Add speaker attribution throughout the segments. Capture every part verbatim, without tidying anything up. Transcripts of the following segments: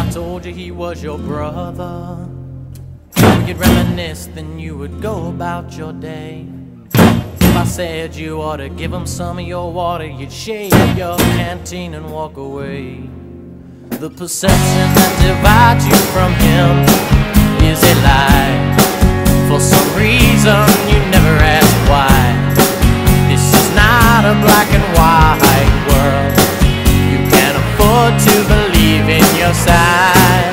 Speaker 1: I told you he was your brother, we could reminisce, then you would go about your day. If I said you ought to give him some of your water, you'd shave your canteen and walk away. The perception that divides you from him is a lie. For some reason you never ask why. This is not a black and white world. You can't afford to believe in your side.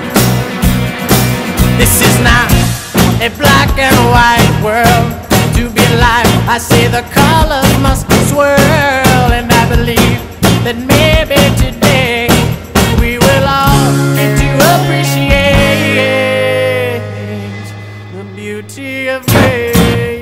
Speaker 1: This is not a black and white world. To be alive, I say the colors must swirl, and I believe that maybe today we will all get to appreciate the beauty of rain.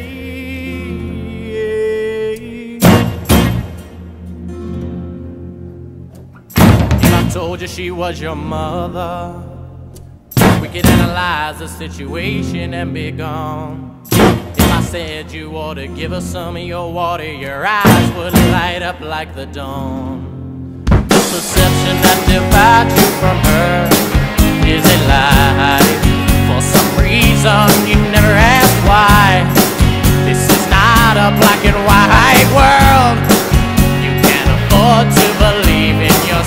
Speaker 1: If I told you she was your mother, we could analyze the situation and be gone. If I said you ought to give her some of your water, your eyes would light up like the dawn. The perception that divides you from her is a lie. For some reason you never ask why. This is not a black and white world. You can't afford to believe in your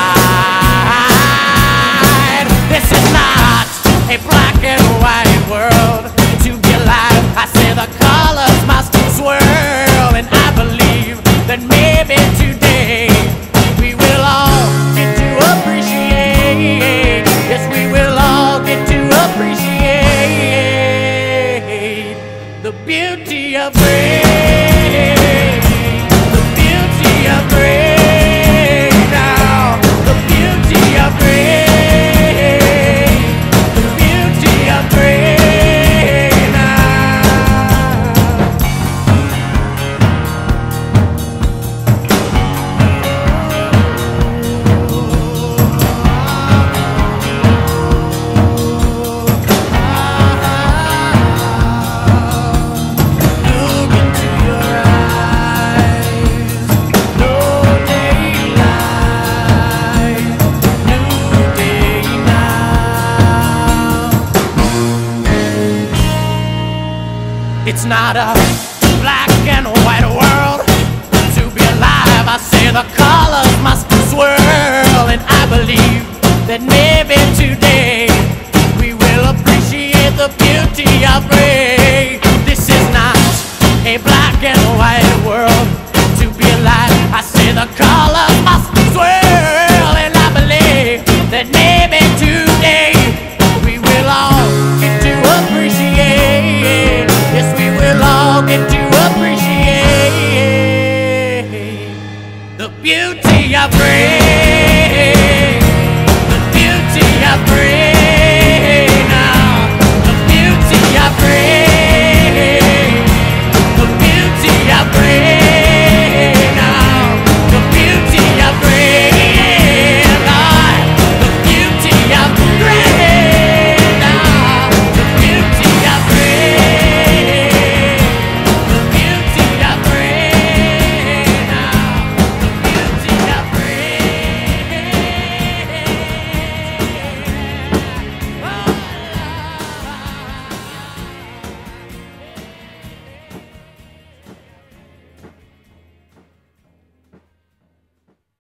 Speaker 1: side. This is not a black and white world. To be alive, I say the colors must swirl, and I believe that maybe today we will all get to appreciate. Yes, we will all get to appreciate the beauty of rain. The beauty of rain now. The beauty of rain. The beauty of rain. It's not a black and white world. To be alive, I say the colors must swirl, and I believe that maybe